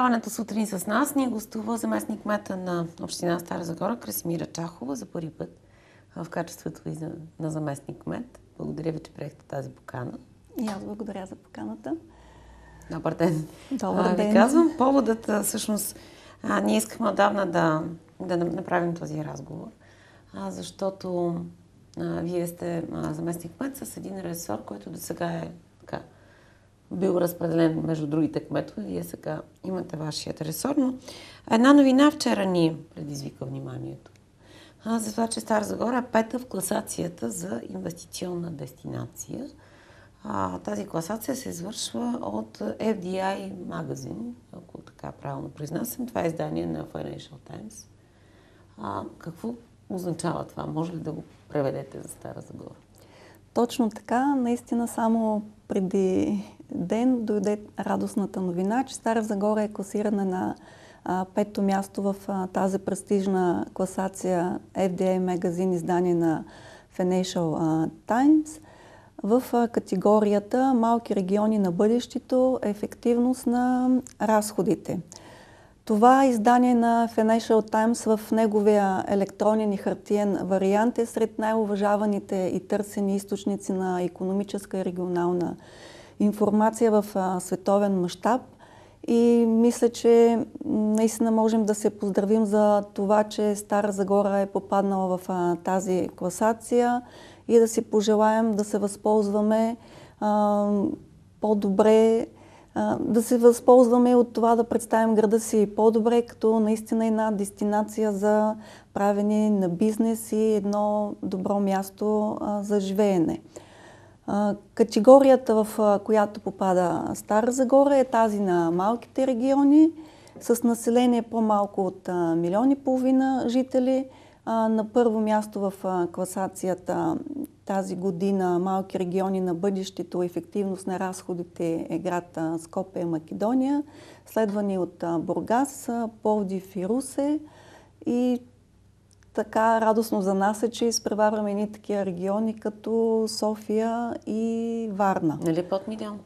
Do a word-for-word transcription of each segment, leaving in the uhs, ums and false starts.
предаването сутрин с нас ни гостува заместник-кмета на община Стара Загора Красимира Чахова за първи път в качеството ви на заместник-кмет. Благодаря ви, че приехте тази покана. И аз благодаря за поканата. Добър ден. Добър а, ден. Ви казвам, поводът всъщност а, ние искахме отдавна да, да направим този разговор, а, защото а, вие сте заместник-кмет с един ресор, който до сега е така бил разпределен между другите кметове. Вие сега имате вашият ресор, но една новина вчера ни предизвика вниманието. А, за това, че Стара Загора е пета в класацията за инвестиционна дестинация. А, тази класация се извършва от Еф Ди Ай Magazine, ако така правилно произнасям. Това е издание на Financial Times. А, какво означава това? Може ли да го преведете за Стара Загора? Точно така. Наистина само преди ден дойде радостната новина, че Стара Загора е класирана на а, пето място в а, тази престижна класация Еф Ди Ай Magazine, издание на Financial а, Times, в а, категорията Малки региони на бъдещето, ефективност на разходите. Това издание на Financial Times в неговия електронен и хартиен вариант е сред най-уважаваните и търсени източници на икономическа и регионална информация в а, световен мащаб. И мисля, че наистина можем да се поздравим за това, че Стара Загора е попаднала в а, тази класация и да си пожелаем да се възползваме а, по-добре, а, да се възползваме от това да представим града си по-добре, като наистина една дестинация за правене на бизнес и едно добро място а, за живеене. Категорията, в която попада Стара Загора, е тази на малките региони, с население по-малко от милион и половина жители. На първо място в класацията тази година Малки региони на бъдещето, ефективност на разходите е град Скопие, Македония, следвани от Бургас, Пловдив и Русе. И така радостно за нас е, че изпреварваме едни такива региони като София и Варна. Нали под милион?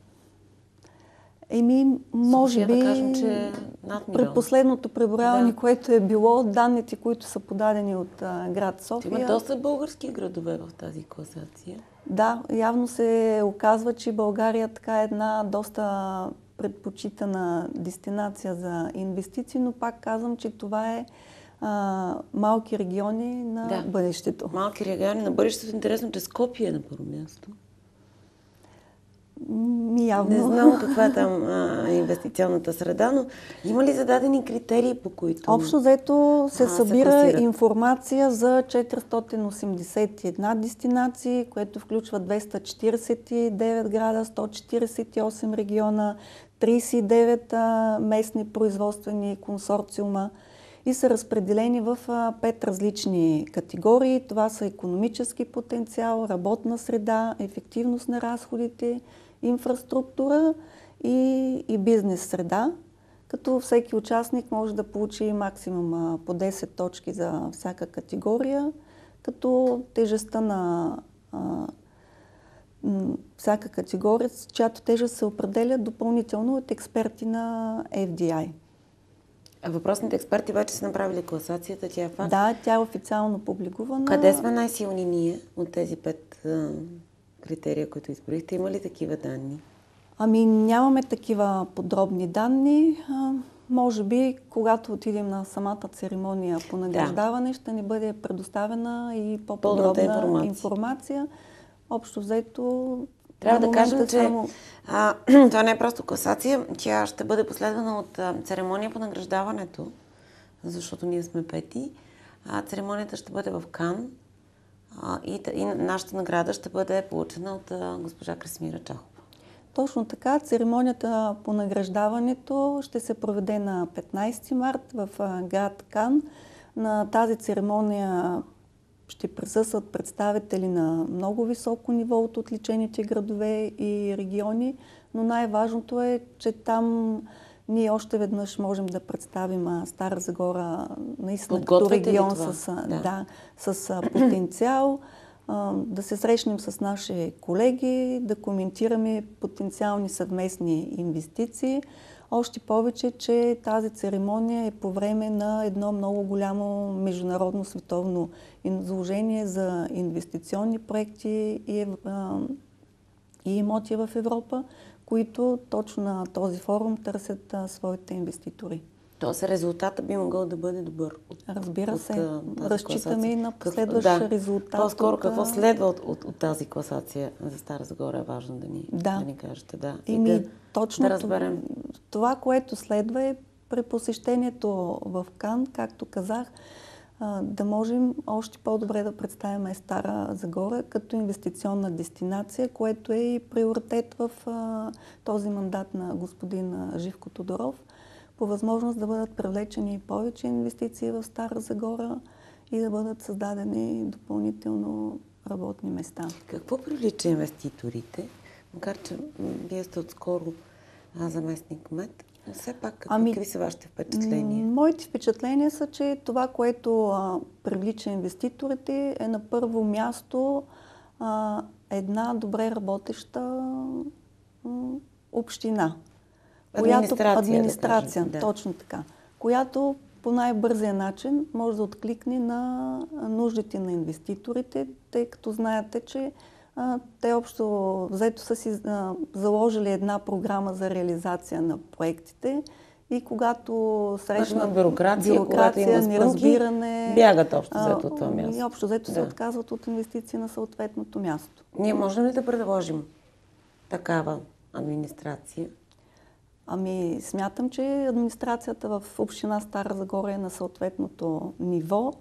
Еми, може София, би, да кажем, че е над милион. При последното преброяване, да. което е било, данните, които са подадени от а, град София. Има доста български градове в тази класация. Да, явно се оказва, че България така е една доста предпочитана дестинация за инвестиции, но пак казвам, че това е а, малки региони на да. бъдещето. Малки региони на бъдещето. Интересно, че Скопие е на първо място. Явно. Не знам каква е там а, инвестиционната среда, но има ли зададени критерии, по които Общо взето се а, събира се информация за четиристотин осемдесет и една дестинации, което включва двеста четиридесет и девет града, сто четиридесет и осем региона, тридесет и девет а, местни производствени консорциума и са разпределени в а, пет различни категории. Това са икономически потенциал, работна среда, ефективност на разходите, инфраструктура и, и бизнес среда, като всеки участник може да получи максимум по десет точки за всяка категория, като тежестта на а, всяка категория, чиято тежест се определя допълнително от експерти на Еф Ди Ай. А въпросните експерти вече са направили класацията, тя е факт? Да, тя е официално публикувана. Къде сме най-силни ние от тези пет а, критерия, които изброихте? Има ли такива данни? Ами нямаме такива подробни данни. А, може би, когато отидем на самата церемония по награждаване, да. ще ни бъде предоставена и по-подробна информация. информация. Общо взето... Трябва да кажем, че само... а, това не е просто класация. Тя ще бъде последвана от а, церемония по награждаването, защото ние сме пети. А, церемонията ще бъде в Кан а, и, и нашата награда ще бъде получена от а, госпожа Красимира Чахова. Точно така. Церемонията по награждаването ще се проведе на петнайсети март в а, град Кан. На тази церемония ще присъстват представители на много високо ниво от отличените градове и региони, но най-важното е, че там ние още веднъж можем да представим Стара Загора наистина като регион с, да. Да, с потенциал, да се срещнем с наши колеги, да коментираме потенциални съвместни инвестиции. Още повече, че тази церемония е по време на едно много голямо международно световно изложение за инвестиционни проекти и, а, и имоти в Европа, които точно на този форум търсят а, своите инвеститори. Тоест резултата би могъл да бъде добър. От, Разбира от, се. от Разчитаме и на последващ да. резултат. По-скоро от, какво следва от, от, от тази класация за Стара Загора е важно да ни, да. да ни кажете. Да. И, и ми, да, точно да разберем. Това, което следва е при посещението в Кан, както казах, да можем още по-добре да представим Стара Загора като инвестиционна дестинация, което е и приоритет в този мандат на господин Живко Тодоров, по възможност да бъдат привлечени повече инвестиции в Стара Загора и да бъдат създадени допълнително работни места. Какво привлича инвеститорите? Макар че вие сте отскоро заместник-кмет, но все пак какви, ами, какви са вашите впечатления? Моите впечатления са, че това, което а, привлича инвеститорите, е на първо място а, една добре работеща а, община. Администрация, която, администрация да кажем, да. Точно така. Която по най-бързия начин може да откликне на нуждите на инвеститорите, тъй като знаете, че а, те общо взето са си а, заложили една програма за реализация на проектите и когато срещнат бюрокрация, бюрокрация спънки, неразбиране, бягат общо взето от това място. И общо взето да. се отказват от инвестиции на съответното място. Ние можем ли да предложим такава администрация? Ами, смятам, че администрацията в община Стара Загора е на съответното ниво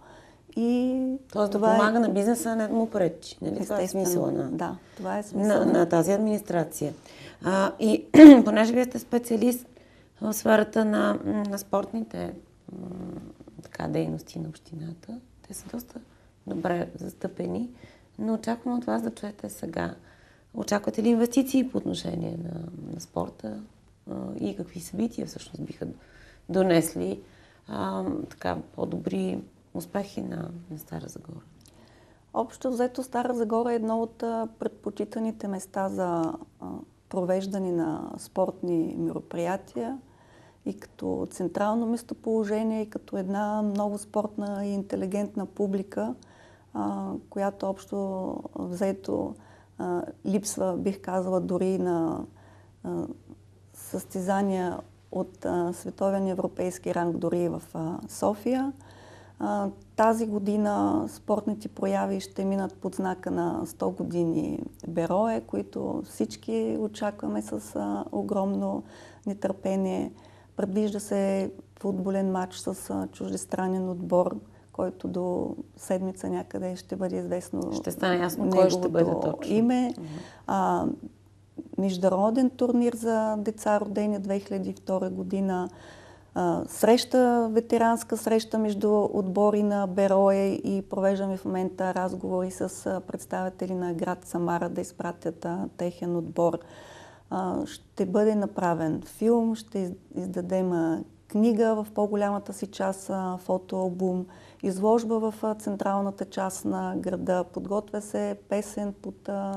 и Тоест това да помага е... на бизнеса, не му пречи. Нали? Това е смисъла на, да, това е смисъл на, на... на тази администрация. А, и понеже вие сте специалист в сферата на, на спортните м, така, дейности на общината, те са доста добре застъпени, но очаквам от вас да чуете сега. Очаквате ли инвестиции по отношение на, на спорта? И какви събития всъщност биха донесли а, така, по-добри успехи на, на Стара Загора? Общо взето Стара Загора е едно от предпочитаните места за а, провеждане на спортни мероприятия и като централно местоположение, и като една много спортна и интелигентна публика, а, която общо взето а, липсва, бих казала, дори на а, състезания от а, световен европейски ранг дори в а, София. А, тази година спортните прояви ще минат под знака на сто години Берое, които всички очакваме с а, огромно нетърпение. Предвижда се футболен матч с а, чуждестранен отбор, който до седмица някъде ще бъде известно. Ще стане ясно кой ще бъде точно. Име. А, международен турнир за деца, родени две хиляди и втора година, а, среща, ветеранска среща между отбори на Берое и провеждаме в момента разговори с представители на град Самара да изпратят а, техен отбор. А, ще бъде направен филм, ще издадем а, книга в по-голямата си част, а, фотоалбум, изложба в а, централната част на града, подготвя се песен под а,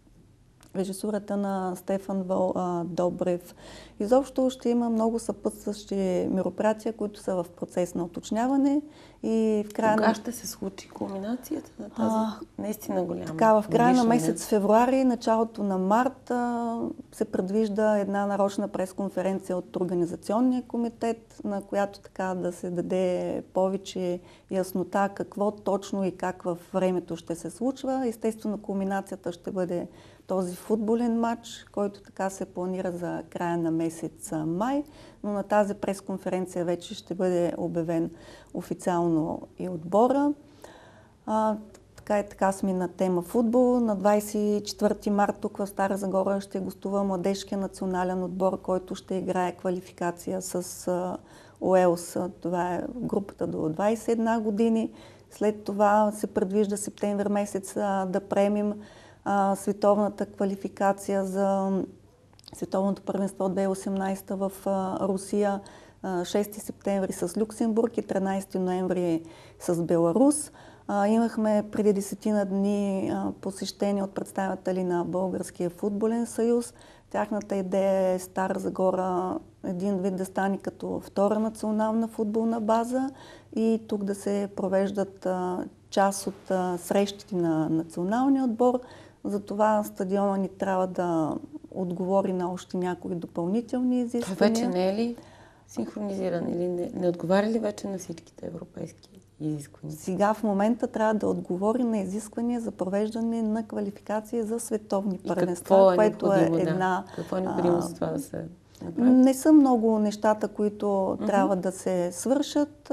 режисурата на Стефан Въл, а, Добрев. Изобщо ще има много съпътстващи мероприятия, които са в процес на уточняване. И в края Кога на... ще се случи кулминацията на тази а, наистина голяма? Така, в края на месец февруари, началото на март а, се предвижда една нарочна пресконференция от Организационния комитет, на която така да се даде повече яснота какво точно и как във времето ще се случва. Естествено, кулминацията ще бъде този футболен матч, който така се планира за края на месец май, но на тази пресконференция вече ще бъде обявен официално и отбора. А, така и така сме на тема футбол. На двадесет и четвърти март тук в Стара Загора ще гостува младежкия национален отбор, който ще играе квалификация с а, Уелс. Това е групата до двадесет и една години. След това се предвижда септември месец а, да приемем а, световната квалификация за световното първенство две хиляди и осемнадесета в а, Русия. А, шести септември с Люксембург и тринадесети ноември с Беларус. А, имахме преди десетина дни а, посещение от представители на Българския футболен съюз. Тяхната идея е Стара Загора един вид да стане като втора национална футболна база и тук да се провеждат а, част от а, срещите на националния отбор. Затова стадиона ни трябва да отговори на още някои допълнителни изисквания. Той вече не е ли синхронизиран или не, не отговаря ли вече на всичките европейски изисквания? Сега в момента трябва да отговори на изисквания за провеждане на квалификация за световни първенства, е което е една... Какво е необходимо за това да се направи? Не са много нещата, които mm-hmm. трябва да се свършат.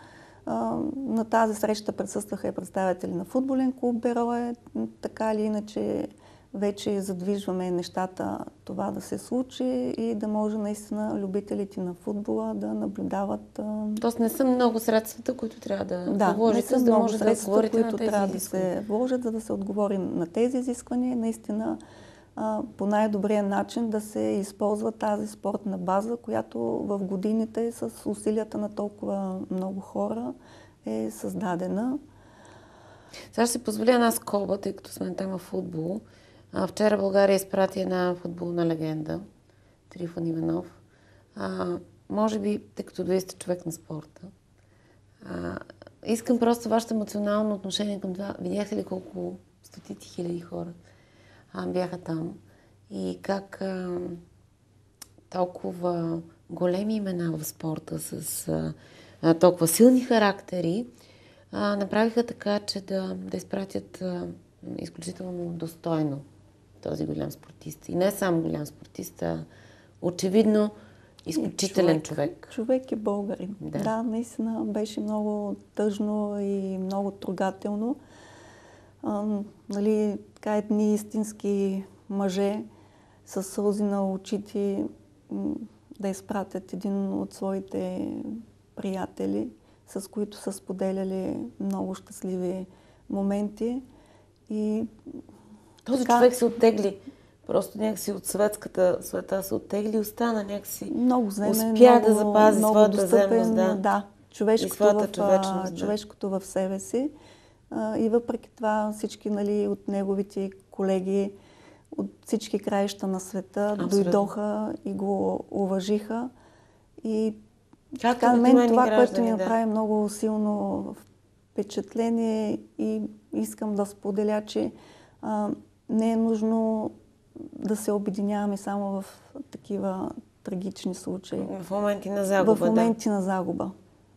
На тази среща присъстваха и представители на футболен клуб Берое. Така или иначе вече задвижваме нещата това да се случи и да може наистина любителите на футбола да наблюдават. Тоест не са много средствата, които трябва да, да вложите, за да може да отговорите които на тези трябва изисквания. Да се вложат, за да се отговори на тези изисквания. Наистина по най-добрия начин да се използва тази спортна база, която в годините с усилията на толкова много хора е създадена. Сега ще си позволя една скоба, тъй като сме на тема футбол. А, вчера България изпрати една футболна легенда, Трифон Иванов. А, може би, тъй като вие сте човек на спорта, а, искам просто вашето емоционално отношение към това. Видяхте ли колко стотици хиляди хора а, бяха там и как а, толкова големи имена в спорта с а, толкова силни характери а, направиха така, че да, да изпратят а, изключително достойно този голям спортист. И не само голям спортист, а очевидно изключителен човек. Човек, човек е българин. Да. да, наистина беше много тъжно и много трогателно. А, нали, така едни истински мъже с сълзи на очите да изпратят един от своите приятели, с които са споделяли много щастливи моменти. И този така, човек се оттегли. Просто някакси от светската света се оттегли и остана някакси. Много земен, успя много, да запази много своята достъпен, земност, да. да, човешкото, в, да. човешкото в себе си. А, и въпреки това всички, нали, от неговите колеги от всички краища на света Абсолютно. Дойдоха и го уважиха. И Както така, мен това, граждани, което ми да. направи много силно впечатление и искам да споделя, че а, не е нужно да се обединяваме само в такива трагични случаи. В моменти на загуба, В моменти да. на загуба.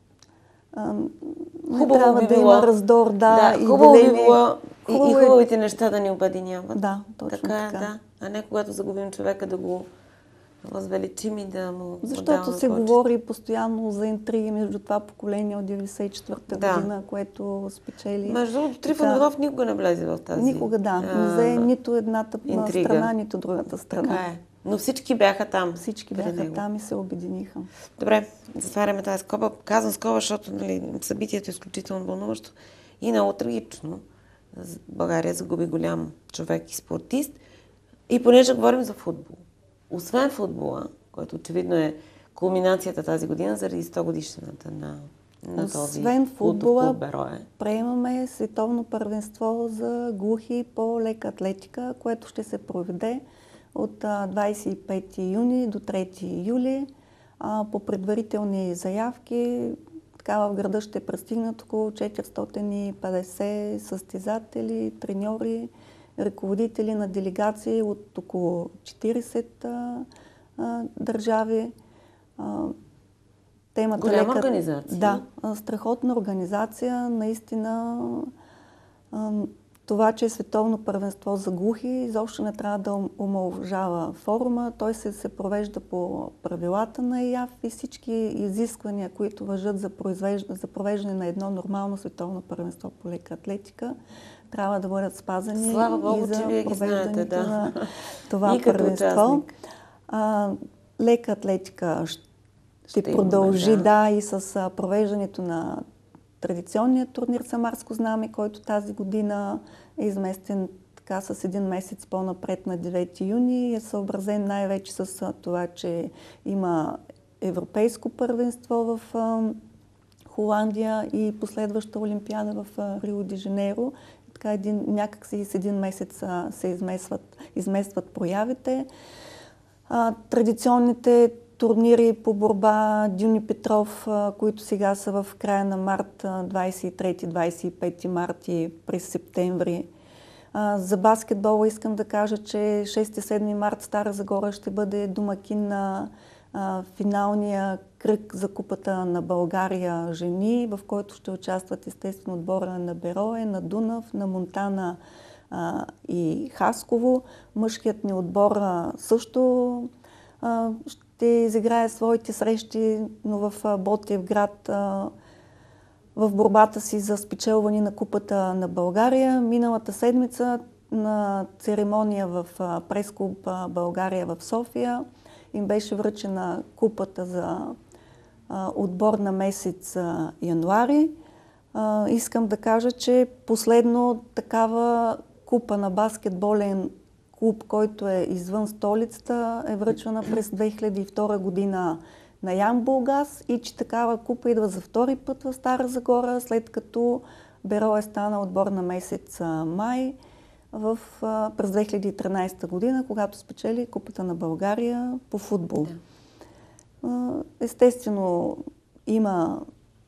А, не хубаво трябва би да било. има раздор, да, да и хубаво деление. би било Хубаво и, е... и хубавите неща да ни обединяват. Да, точно така. така. Да. А не когато загубим човека да го възвеличим и да му Защото се повече. говори постоянно за интриги между това поколение от деветдесет и четвърта да. година, което спечели. Между другото, Трифон Иванов никога не влезе в тази Никога, да. Не взе нито едната интрига. страна, нито другата страна. Така е. Но всички бяха там. Всички бяха него. там и се обединиха. Добре, затваряме тази скоба. Казвам скоба, защото нали, събитието е изключително вълнуващо и много трагично. България загуби голям човек и спортист. И понеже говорим за футбол, освен футбола, който очевидно е кулминацията тази година заради сто годишнината на, на този освен футбола, Берое, приемаме световно първенство за глухи по лека атлетика, което ще се проведе от двадесет и пети юни до трети юли. По предварителни заявки така в града ще пристигнат около четиристотин и петдесет състезатели, треньори, ръководители на делегации от около четиридесет а, а, държави. А, темата Голяма лека... организация. Да, страхотна организация. Наистина а, това, че е световно първенство за глухи, изобщо не трябва да омаловажава форума. Той се, се провежда по правилата на ИАФ и всички изисквания, които важат за, за провеждане на едно нормално световно първенство по лека атлетика, трябва да бъдат спазани. Слава Богу, и за че вие ги знаете, да. на това и като първенство. А, лека атлетика ще, ще продължи, имаме, да. да, и с а, провеждането на традиционния турнир Самарско знаме, който тази година е изместен така с един месец по-напред на девети юни. Е съобразен най-вече с а, това, че има европейско първенство в а, Холандия и последваща олимпиада в Рио де Жанейро. Така един, някакси с един месец се изместват, изместват проявите. А, традиционните турнири по борба Дюни Петров, а, които сега са в края на март, двадесет и трети двадесет и пети март и през септември. А, за баскетбола искам да кажа, че шести-седми март Стара Загора ще бъде домакин на а, финалния кръг за Купата на България жени, в който ще участват естествено отбора на Берое, на Дунав, на Монтана а, и Хасково. Мъжкият ни отбор а, също а, ще изиграе своите срещи, но в Ботевград а, в борбата си за спечелване на Купата на България. Миналата седмица на церемония в прес-клуб България в София им беше връчена купата за а, отбор на месец а, януари. А, искам да кажа, че последно такава купа на баскетболен клуб, който е извън столицата, е връчвана през две хиляди и втора година на Ян Булгас и че такава купа идва за втори път в Стара Загора, след като Берое стана отбор на месец май в, а, през две хиляди и тринадесета година, когато спечели Купата на България по футбол. Да. Естествено, има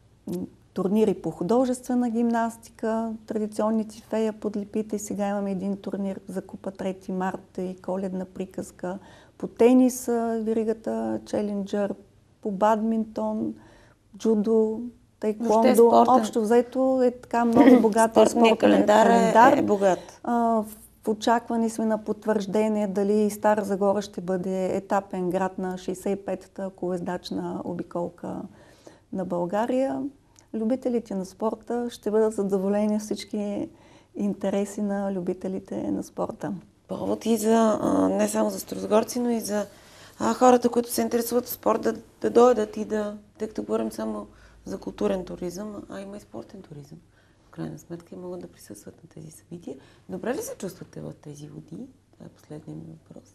турнири по художествена гимнастика, традиционните фея подлепите. Сега имаме един турнир за Купа трети март и коледна приказка. По тенис, веригата Челенджър, по бадминтон, джудо, тайквондо. Общо взето е така много богат спортен календар. календар. Е, е богат. А, в очакване сме на потвърждение дали Стара Загора ще бъде етапен град на шейсет и петата колездачна обиколка на България. Любителите на спорта ще бъдат задоволени всички интереси на любителите на спорта. Повод и за, а, не само за старозагорци, но и за а, хората, които се интересуват от спорт, да, да дойдат и да, тъй като говорим само за културен туризъм, а има и спортен туризъм. В крайна сметка и могат да присъстват на тези събития. Добре ли се чувствате в тези води? Това е последният ми въпрос.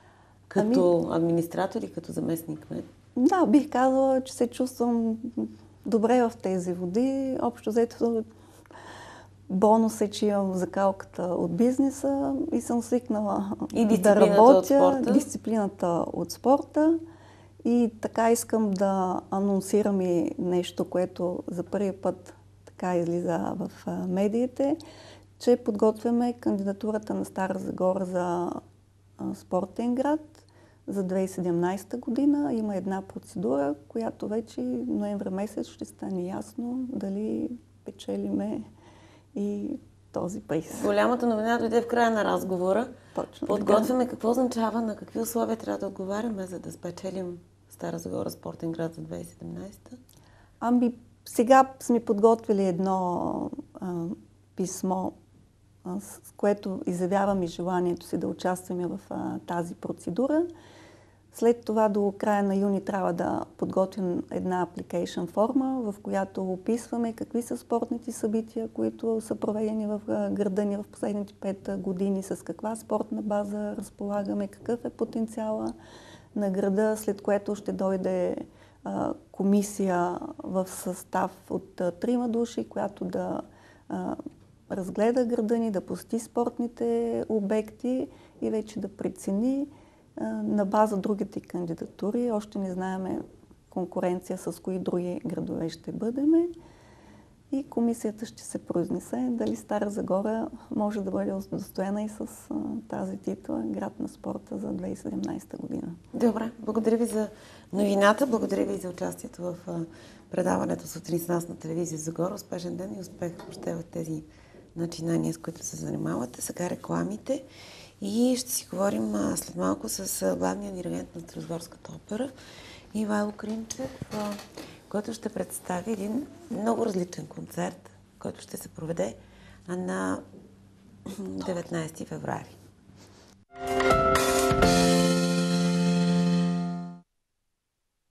Като ами... администратор и като заместник кмет? Да, бих казала, че се чувствам добре в тези води. Общо взето бонус е, че имам закалката от бизнеса и съм свикнала и да работя. От дисциплината от спорта. И така искам да анонсирам и нещо, което за първи път така излиза в медиите, че подготвяме кандидатурата на Стара Загора за спортен град за две хиляди и седемнадесета година. Има една процедура, която вече ноември месец ще стане ясно дали печелиме и този приз. Голямата новина дойде в края на разговора. Точно. Подготвяме какво означава, на какви условия трябва да отговаряме, за да спечелим Стара Загора спортен град за две хиляди и седемнадесета? Ами, сега сме подготвили едно а, писмо, а, с което изявяваме желанието си да участваме в а, тази процедура. След това до края на юни трябва да подготвим една application форма, в която описваме какви са спортните събития, които са проведени в града ни в последните пет години, с каква спортна база разполагаме, какъв е потенциала на града, след което ще дойде а, комисия в състав от а, трима души, която да а, разгледа града ни, да посети спортните обекти и вече да прецени а, на база другите кандидатури. Още не знаем конкуренция с кои други градове ще бъдеме. И комисията ще се произнесе дали Стара Загора може да бъде удостоена и с а, тази титла град на спорта за две хиляди и седемнадесета година. Добре, благодаря ви за новината, благодаря ви за участието в а, предаването сутрин с нас на телевизия Загора. Успешен ден и успех въобще в тези начинания, с които се занимавате. Сега рекламите и ще си говорим а, след малко с а, главния диригент на Старозагорската опера Ивайло Кринчев, а, който ще представи един много различен концерт, който ще се проведе на деветнадесети февруари.